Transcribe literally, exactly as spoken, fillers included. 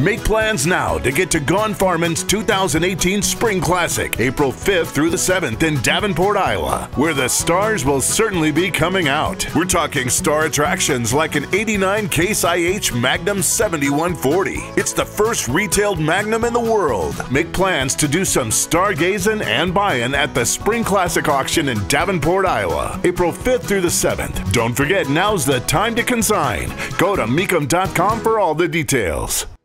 Make plans now to get to Gone Farman's two thousand eighteen Spring Classic, April fifth through the seventh in Davenport, Iowa, where the stars will certainly be coming out. We're talking star attractions like an eighty-nine Case I H Magnum seventy-one forty. It's the first retailed Magnum in the world. Make plans to do some stargazing and buying at the Spring Classic auction in Davenport, Iowa, April fifth through the seventh. Don't forget, now's the time to consign. Go to meekum dot com for all the details.